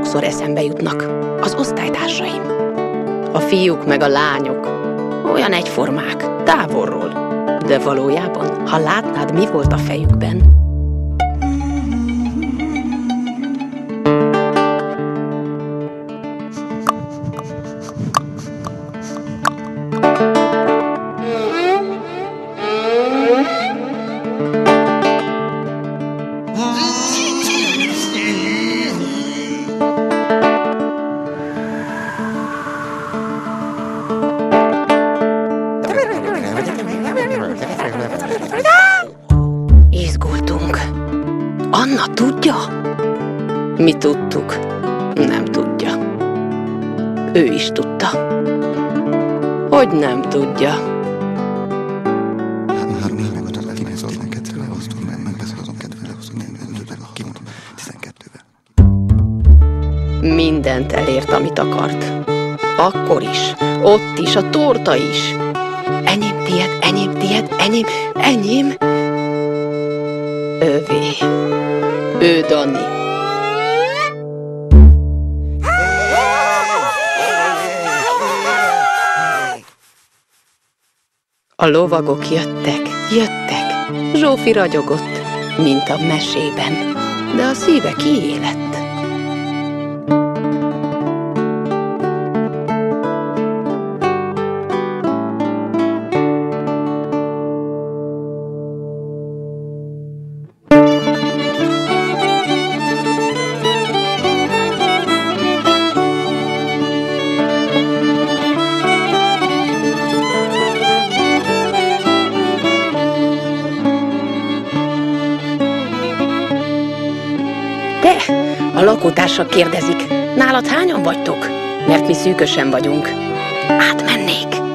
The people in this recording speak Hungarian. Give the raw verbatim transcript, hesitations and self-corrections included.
sokszor eszembe jutnak az osztálytársaim. A fiúk meg a lányok olyan egyformák, távolról, de valójában, ha látnád, mi volt a fejükben. Izgultunk. Anna tudja? Mi tudtuk. Nem tudja. Ő is tudta. Hogy nem tudja. Mindent elért, amit akart. Akkor is, ott is, a torta is. Enyém, tiéd, enyém, tiéd, enyém, enyém. Övé. Ő Dani. A lovagok jöttek, jöttek. Zsófi ragyogott, mint a mesében, de a szíve kiélett. De a lakótársak kérdezik, nálad hányan vagytok? Mert mi szűkösen vagyunk. Átmennék.